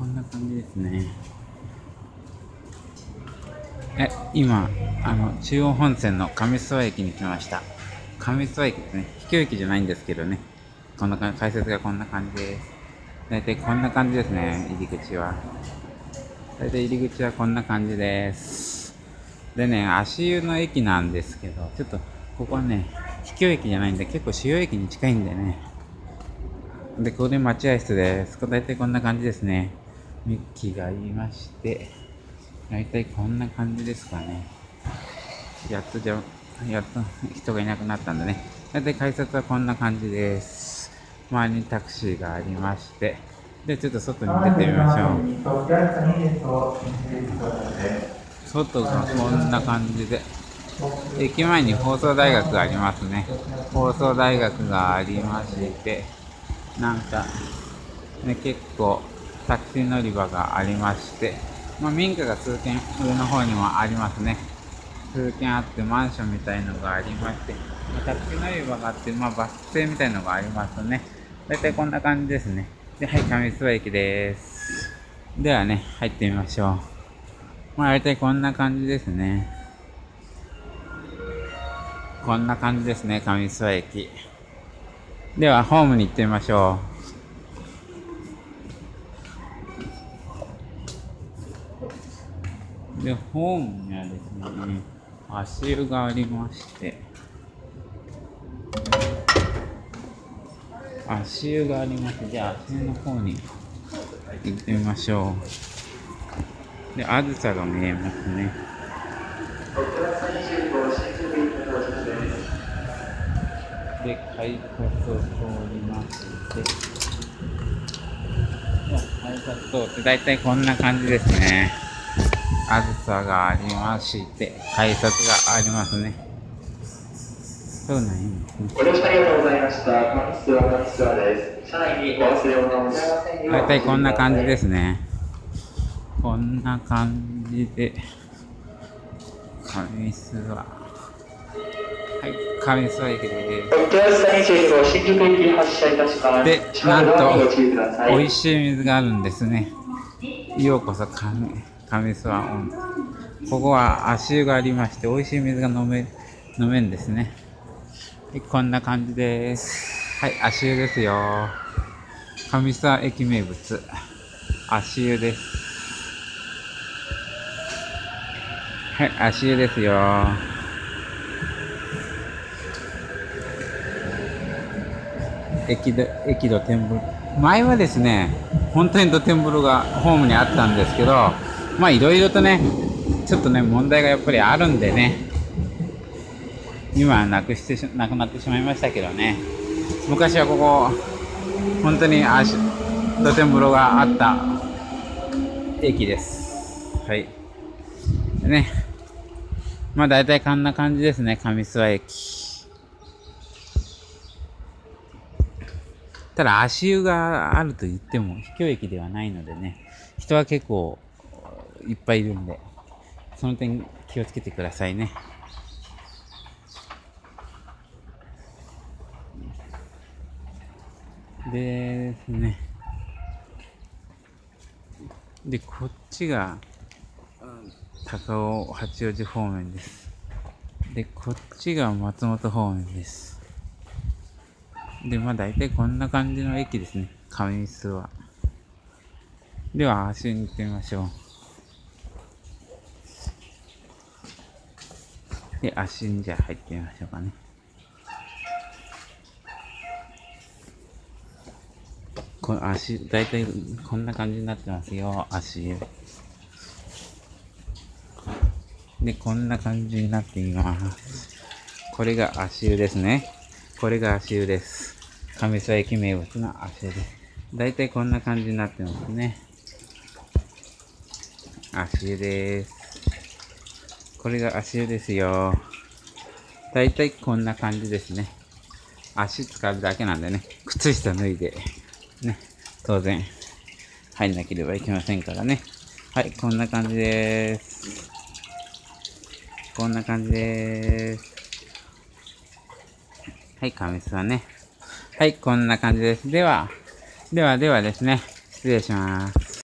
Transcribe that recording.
こんな感じですね。今、中央本線の上諏訪駅に来ました。上諏訪駅ですね。秘境駅じゃないんですけどね。こんな感じ、解説がこんな感じです。大体こんな感じですね、入り口は。大体入り口はこんな感じです。でね、足湯の駅なんですけど、ちょっと、ここはね、秘境駅じゃないんで、結構主要駅に近いんでね。で、ここで待合室です。大体こんな感じですね。ミッキーがいまして、大体こんな感じですかね。やっと人がいなくなったんでね。大体改札はこんな感じです。周りにタクシーがありまして、で、ちょっと外に出てみましょう。外がこんな感じで、駅前に放送大学がありますね。放送大学がありまして、なんか、ね、結構タクシー乗り場がありまして、民家が数軒上の方にもありますね。数軒あってマンションみたいのがありまして、タクシー乗り場があって、バス停みたいのがありますね。だいたいこんな感じですね。で、はい、上諏訪駅です。ではね、入ってみましょう。だいたいこんな感じですね。こんな感じですね、上諏訪駅。では、ホームに行ってみましょう。で、ホームにはですね、足湯がありまして、足湯がありまして、じゃあ足湯の方に行ってみましょう。で、あずさが見えますね。で、改札を通りまして、改札通って、だいたいこんな感じですね。あずさがありまして、改札がありますね。そうなんですね。 ご乗車ありがとうございました。上諏訪です。車内にお忘れ物をございませんよう。 だいたいこんな感じですね。こんな感じで、上諏訪。はい、上諏訪駅です。 新宿駅発車いたします。 で、なんと、美味しい水があるんですね。ようこそ上諏訪温泉。ここは足湯がありまして、美味しい水が飲めんですね。はい、こんな感じです。はい、足湯ですよ。上諏訪駅名物、足湯です。はい、足湯ですよ。駅露天風呂。前はですね、本当に露天風呂がホームにあったんですけど、いろいろとね、ちょっとね、問題がやっぱりあるんでね、今はなくなってしまいましたけどね。昔はここ、本当に露天風呂があった駅です。はい。でね、大体こんな感じですね、上諏訪駅。ただ足湯があると言っても秘境駅ではないのでね、人は結構いっぱいいるんで、その点気をつけてくださいね。でですね。で、こっちが高尾八王子方面です。で、こっちが松本方面です。で、大体こんな感じの駅ですね。上諏訪。では、足湯に行ってみましょう。で、足湯にじゃあ入ってみましょうかね。大体こんな感じになってますよ、足湯。で、こんな感じになっています。これが足湯ですね。これが足湯です。上諏訪駅名物の足湯です。だいたいこんな感じになってますね。足湯です。これが足湯ですよ。だいたいこんな感じですね。足使うだけなんでね、靴下脱いで、ね、当然、入んなければいけませんからね。はい、こんな感じです。こんな感じです。はい、上諏訪ね。はい、こんな感じです。ではですね、失礼します。